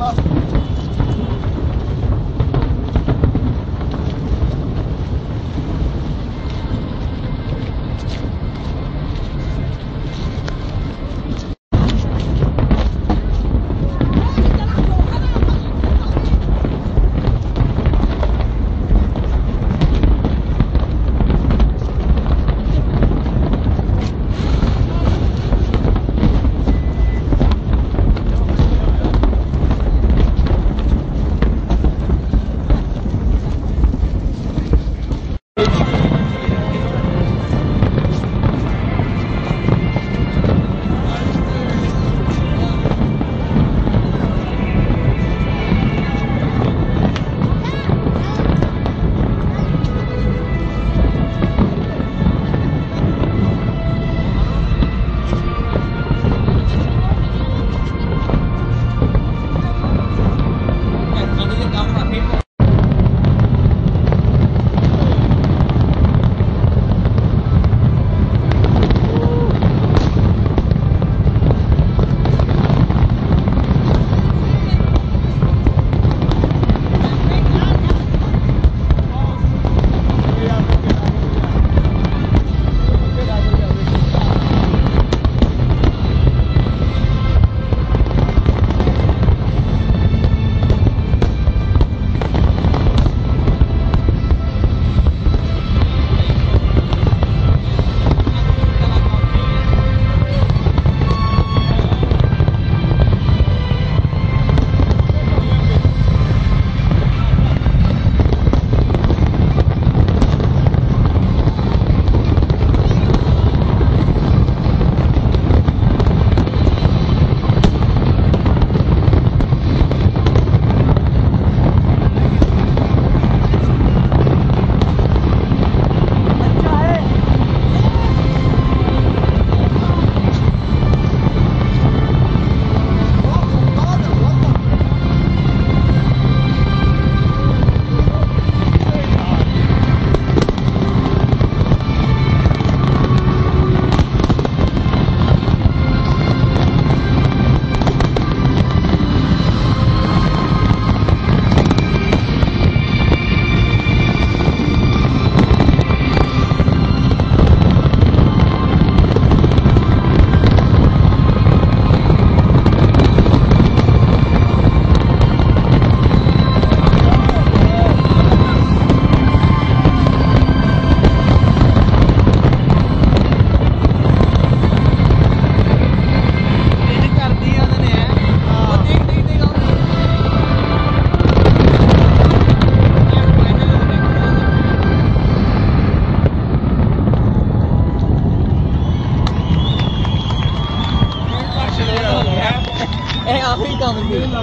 आखिरी काम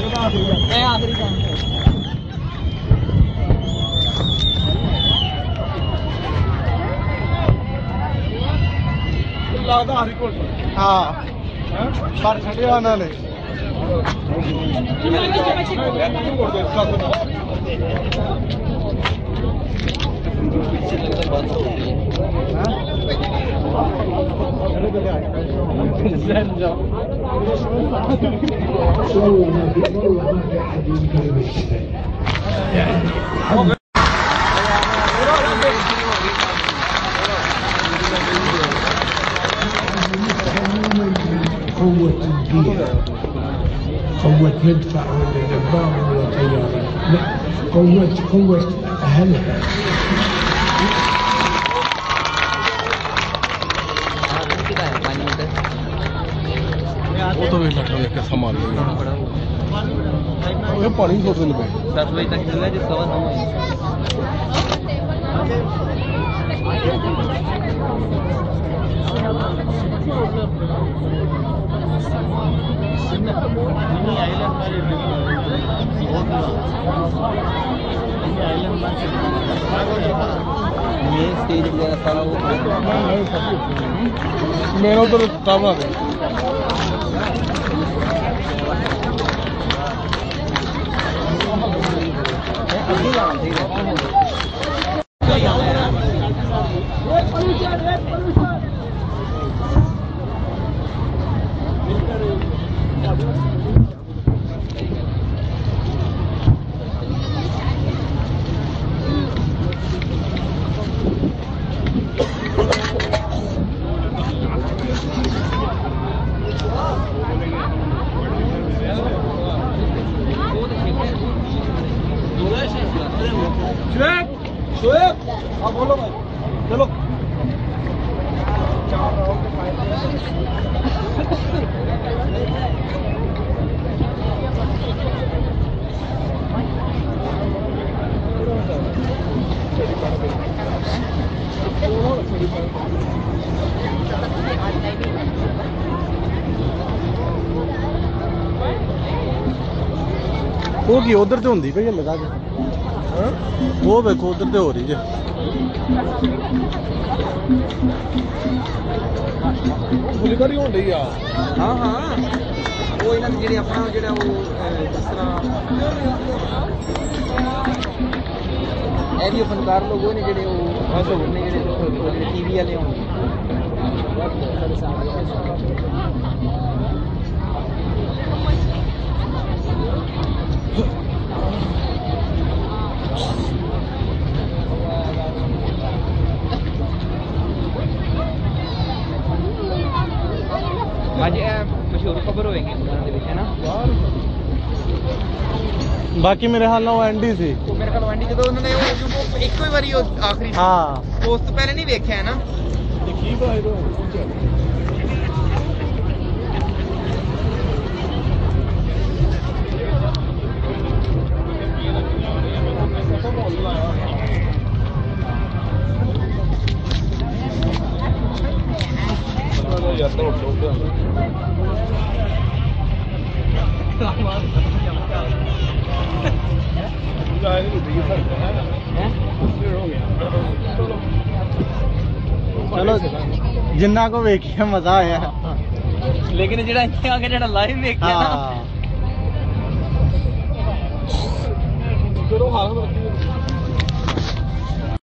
आखिरी काम हाँ पर छड़िया उन्होंने قوة الجيل قوة مدفع ولا دبابة ولا طيارة لا قوة أهلها वो तो भी लग के संभाल ये पानी छोड़ देने पे 10 बजे तक चल रहा है जो 9:30 स्टेज वगैरह सारा वो मेरा उधर काबा है शोएब हाँ बोलो भाई चलो ਉਹ ਕੀ ਉਧਰ ਤੇ ਹੁੰਦੀ ਪਈ ਲਗਾ ਕੇ ਉਹ ਵੇਖੋ ਉਧਰ ਤੇ ਹੋ ਰਹੀ ਜੇ ਗੁਲੀਕਾਰੀ ਹੋਣ ਡਈ ਆ हाँ हाँ वो इन्होंने जेडे अपना जेड़ा वो जिस तरह भी फनकार लोग ने जेडे वो ने जेडे टीवी वाले होंगे आज मशहूर खबर होएगी है ना ਬਾਕੀ ਮੇਰੇ ਹਾਲ ਨਾਲ ਉਹ ਐਂਡੀ ਸੀ तो मेरे ख्याल वंडी ਜਦੋਂ ਉਹਨਾਂ ਨੇ ਉਹ ਇੱਕੋ ਹੀ ਵਾਰੀ ਉਹ ਆਖਰੀ ਹਾਂ ਉਸ ਤੋਂ ਪਹਿਲੇ ਨਹੀਂ ਵੇਖਿਆ ਹੈ ਨਾ ਕੀ ਬਾਈ ਰੋ ਚਲੋ ਜਿੰਨਾ ਕੋ ਵੇਖਿਆ ਮਜ਼ਾ ਆਇਆ ਲੇਕਿਨ ਜਿਹੜਾ ਇੱਥੇ ਆ ਕੇ ਜਿਹੜਾ ਲਾਈਵ ਵੇਖਿਆ ਨਾ ਹਾਂ